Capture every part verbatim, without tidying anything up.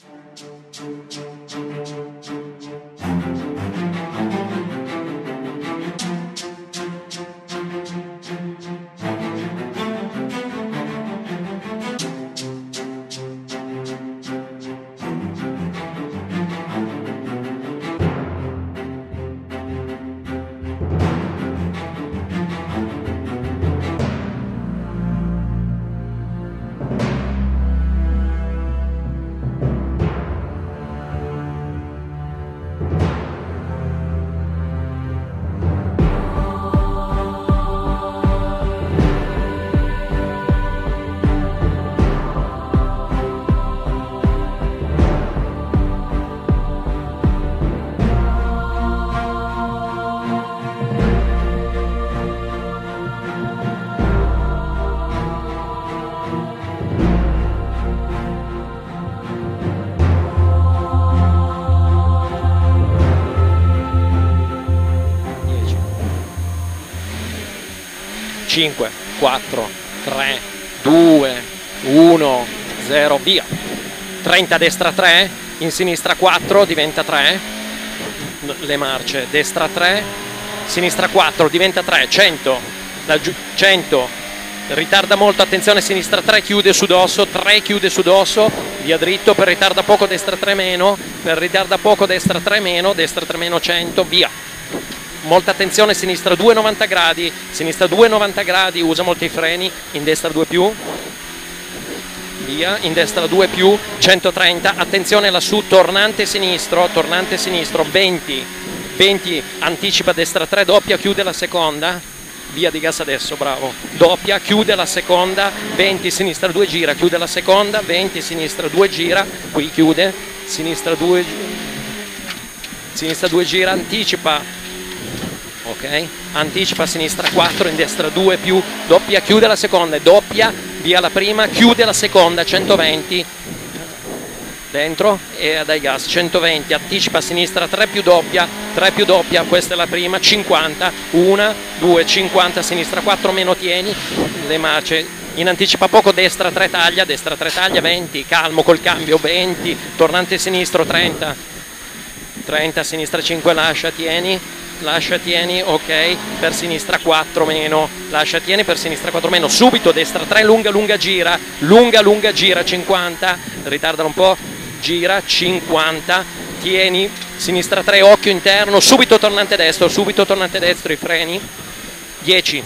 cinque, quattro, tre, due, uno, zero, via. trenta destra tre, in sinistra quattro, diventa tre, le marce, destra tre, sinistra quattro, diventa tre, cento, cento, ritarda molto, attenzione, sinistra tre, chiude su dosso, tre, chiude su dosso, via dritto, per ritarda poco, destra tre meno, per ritarda poco, destra tre meno, destra tre meno, cento, via. Molta attenzione, sinistra due novanta gradi, sinistra due novanta gradi, usa molti freni, in destra due più, via, in destra due più, centotrenta, attenzione lassù, tornante sinistro, tornante sinistro, venti, venti, anticipa destra tre, doppia, chiude la seconda, via di gas adesso, bravo, doppia, chiude la seconda, venti, sinistra due, gira, chiude la seconda, venti, sinistra due, gira, qui chiude, sinistra due, sinistra due, gira, anticipa, ok, anticipa, sinistra quattro, in destra due più, doppia, chiude la seconda, doppia, via la prima, chiude la seconda, centoventi, dentro e dai gas, centoventi, anticipa, sinistra tre più doppia, tre più doppia, questa è la prima, cinquanta, uno, due, cinquanta, sinistra quattro, meno tieni, le marce, in anticipa poco, destra tre taglia, destra tre taglia, venti, calmo col cambio, venti, tornante sinistro, trenta, trenta, sinistra cinque, lascia, tieni, lascia, tieni, ok, per sinistra quattro meno, lascia, tieni, per sinistra quattro meno, subito destra tre, lunga, lunga, gira, lunga, lunga, gira, cinquanta, ritarda un po', gira, cinquanta, tieni, sinistra tre, occhio interno, subito tornante destro, subito tornante destro, i freni, dieci,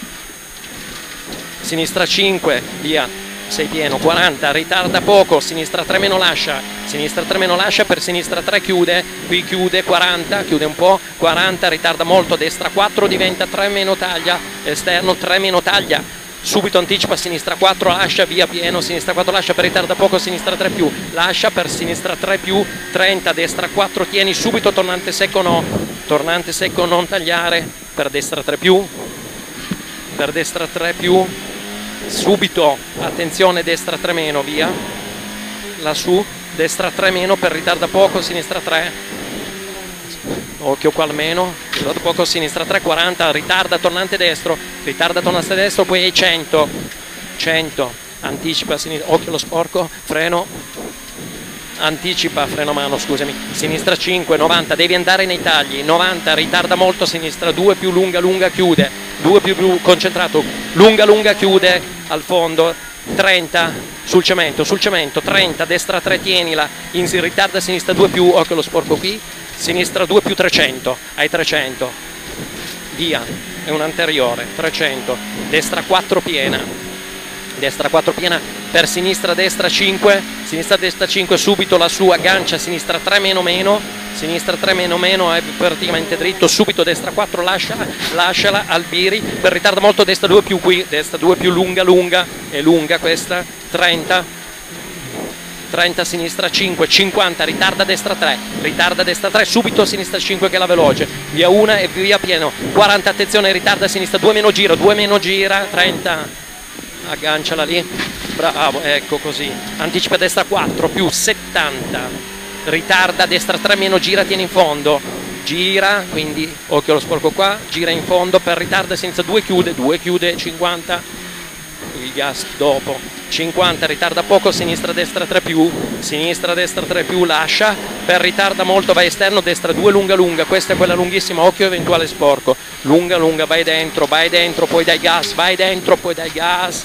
sinistra cinque, via, sei pieno, quaranta, ritarda poco, sinistra tre meno lascia, sinistra tre meno lascia, per sinistra tre chiude, qui chiude, quaranta, chiude un po', quaranta, ritarda molto, destra quattro, diventa tre meno taglia, esterno tre meno taglia, subito anticipa, sinistra quattro, lascia, via pieno, sinistra quattro lascia, per ritarda poco, sinistra tre più, lascia, per sinistra tre più, trenta, destra quattro, tieni, subito tornante secco no, tornante secco non tagliare, per destra tre più, per destra tre più, subito, attenzione, destra tre meno, via, lassù, destra tre meno, per ritarda poco, sinistra tre, occhio qua almeno, ritarda poco, sinistra tre, quaranta, ritarda, tornante destro, ritarda, tornante destro, poi hai cento, cento, anticipa, sinistra, occhio lo sporco, freno, anticipa, freno a mano, scusami, sinistra cinque, novanta, devi andare nei tagli, novanta, ritarda molto, sinistra due più, lunga, lunga, chiude, due più, più concentrato, lunga, lunga, chiude, al fondo, trenta, sul cemento, sul cemento, trenta, destra tre, tienila, in ritarda, sinistra due più, occhio lo sporco qui, sinistra due più, trecento, hai trecento, via, è un anteriore, trecento, destra quattro piena, destra quattro piena, per sinistra destra cinque, sinistra destra cinque, subito la sua aggancia, sinistra tre meno meno, sinistra tre meno meno, è praticamente dritto, subito destra quattro, lasciala, lasciala, albiri, per ritardo molto, destra due più qui, destra due più, lunga, lunga, è lunga questa, trenta, trenta, sinistra cinque, cinquanta, ritarda destra tre, ritarda destra tre, subito sinistra cinque che è la veloce, via una e via pieno, quaranta, attenzione, ritarda sinistra due meno gira, due meno gira, trenta, agganciala lì, bravo, ecco così, anticipa destra quattro più, settanta, ritarda destra tre meno gira, tieni in fondo, gira, quindi occhio allo sporco qua, gira in fondo, per ritarda sinistra due chiude, due chiude, cinquanta, il gas dopo. cinquanta, ritarda poco, sinistra destra tre più, sinistra destra tre più, lascia, per ritarda molto, vai esterno, destra due, lunga lunga, questa è quella lunghissima, occhio eventuale sporco, lunga lunga, vai dentro, vai dentro, poi dai gas, vai dentro, poi dai gas.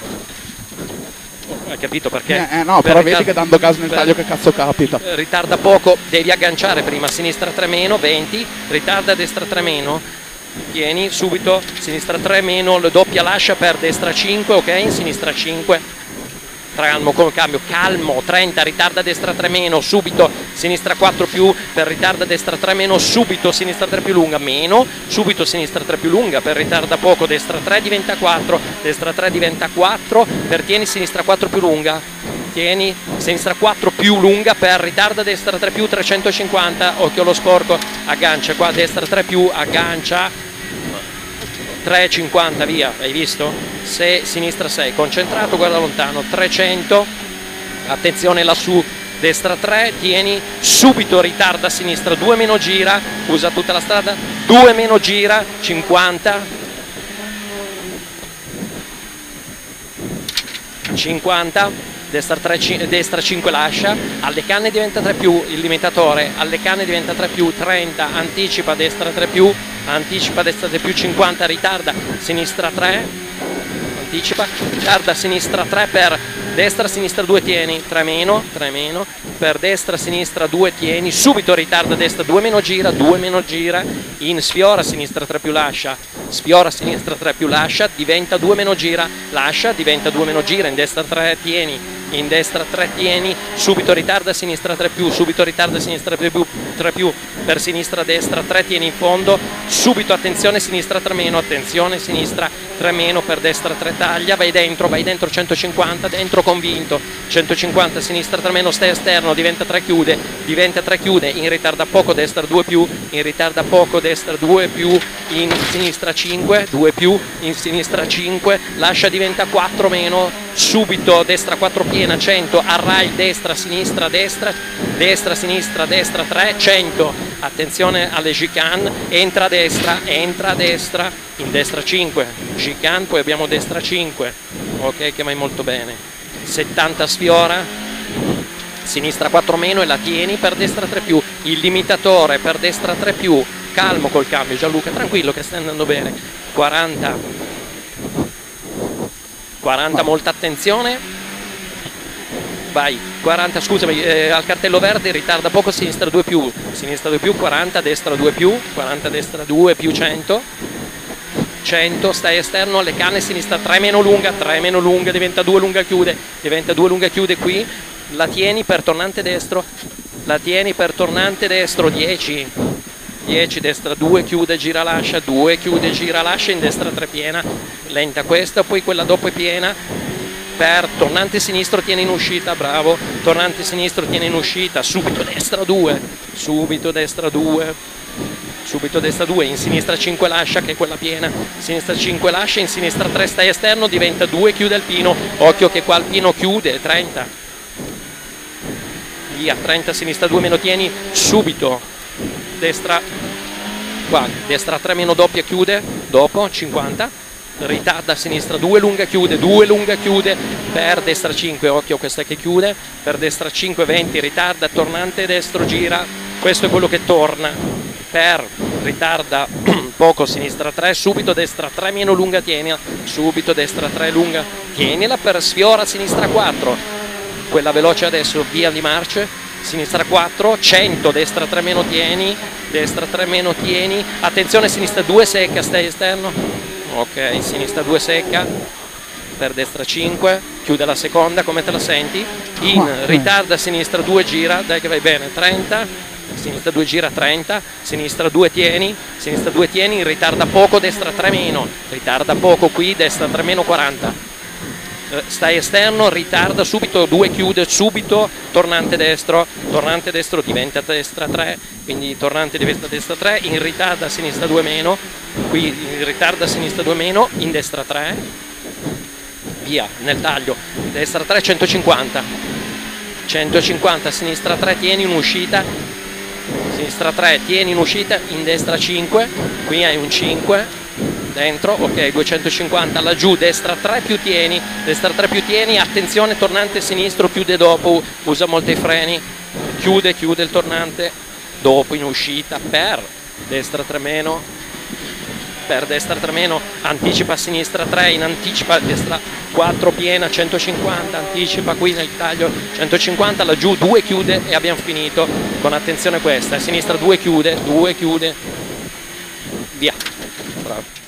Hai capito perché? Eh, eh no, per però vedi che dando gas nel taglio che cazzo capita. Ritarda poco, devi agganciare prima, sinistra tre meno, venti, ritarda destra tre meno, tieni subito, sinistra tre meno, doppia lascia per destra cinque, ok, sinistra cinque, calmo col cambio, calmo, trenta, ritarda destra tre meno, subito, sinistra quattro più, per ritarda destra tre meno, subito, sinistra tre più lunga, meno, subito sinistra tre più lunga, per ritarda poco, destra tre diventa quattro, destra tre diventa quattro, per tieni sinistra quattro più lunga, tieni, sinistra quattro più lunga, per ritarda destra tre più, trecentocinquanta, occhio allo sporco, aggancia qua, destra tre più, aggancia, tre cinquanta, via, hai visto? Se, sinistra sei, concentrato, guarda lontano, trecento, attenzione lassù, destra tre, tieni, subito ritarda a sinistra, due meno gira, usa tutta la strada, due meno gira, cinquanta, cinquanta, destra, tre, destra cinque lascia, alle canne diventa tre più, il limitatore, alle canne diventa tre più, trenta, anticipa, destra tre più, anticipa, destra tre più, cinquanta, ritarda, sinistra tre, anticipa, ritarda, sinistra tre, per destra, sinistra due, tieni, tre meno, tre meno, per destra, sinistra due, tieni, subito ritarda, destra due meno gira, due meno gira, in sfiora, sinistra tre più lascia, sfiora, sinistra tre più lascia, diventa due meno gira, lascia, diventa due meno gira, in destra tre, tieni, in destra tre tieni, subito ritarda, sinistra tre più, subito ritarda, sinistra tre più, tre più, per sinistra destra tre, tieni in fondo, subito attenzione, sinistra tre meno, attenzione, sinistra tre meno, per destra tre taglia, vai dentro, vai dentro, centocinquanta, dentro convinto, centocinquanta, sinistra tre meno, stai esterno, diventa tre chiude, diventa tre chiude, in ritarda poco, destra due più, in ritarda poco, destra due più, in sinistra cinque, due più, in sinistra cinque, lascia, diventa quattro meno, subito destra quattro piena, cento, arrai, destra, sinistra, destra, destra, sinistra, destra tre, cento, attenzione alle chicane, entra a destra, entra a destra, in destra cinque, chicane, poi abbiamo destra cinque, ok, che vai molto bene, settanta sfiora, sinistra quattro meno e la tieni, per destra tre più, il limitatore per destra tre più, calmo col cambio Gianluca, tranquillo che stai andando bene, quaranta, quaranta, molta attenzione, vai, quaranta, scusami, eh, al cartello verde, ritarda poco, sinistra due più, sinistra due più, quaranta, destra due più, quaranta, destra due più, cento, cento, stai esterno, alle canne, sinistra tre meno lunga, tre meno lunga, diventa due lunga, chiude, diventa due lunga, chiude qui, la tieni per tornante destro, la tieni per tornante destro, dieci, dieci, destra due, chiude, gira, lascia, due, chiude, gira, lascia, in destra tre piena, lenta questa, poi quella dopo è piena, per tornante sinistro tiene in uscita, bravo, tornante sinistro tiene in uscita, subito destra due, subito destra due, subito destra due, in sinistra cinque lascia, che è quella piena, sinistra cinque lascia, in sinistra tre stai esterno, diventa due, chiude il pino, occhio che qua il pino chiude, trenta, via, trenta, sinistra due meno tieni, subito, destra, qua, destra tre meno doppia chiude, dopo, cinquanta, ritarda a sinistra due, lunga chiude, due lunga chiude, per destra cinque, occhio questa che chiude, per destra cinque, venti, ritarda, tornante destro, gira, questo è quello che torna, per ritarda poco, sinistra tre, subito destra tre meno lunga tienila, subito destra tre lunga tienila, per sfiora sinistra quattro, quella veloce adesso, via di marce, sinistra quattro, cento, destra tre meno tieni, destra tre meno tieni, attenzione sinistra due secca, stai esterno, ok, sinistra due secca, per destra cinque, chiude la seconda, come te la senti, in ritarda sinistra due gira, dai che vai bene, trenta, sinistra due gira, trenta, sinistra due tieni, sinistra due tieni, in ritarda poco, destra tre meno, ritarda poco qui, destra tre meno, quaranta, stai esterno, ritarda subito, due chiude subito, tornante destro, tornante destro diventa destra tre, quindi tornante diventa destra tre, in ritarda a sinistra due meno, qui in ritarda a sinistra due meno, in destra tre, via, nel taglio, destra tre, centocinquanta, centocinquanta, sinistra tre, tieni in uscita, sinistra tre, tieni in uscita, in destra cinque, qui hai un cinque, dentro, ok, duecentocinquanta laggiù, destra tre più tieni, destra tre più tieni, attenzione, tornante sinistro, chiude dopo, usa molto i freni, chiude, chiude il tornante, dopo in uscita per destra tre meno, per destra tre meno, anticipa a sinistra tre, in anticipa destra quattro piena, centocinquanta, anticipa qui nel taglio, centocinquanta laggiù, due chiude e abbiamo finito, con attenzione questa, a sinistra due chiude, due chiude, via, bravo.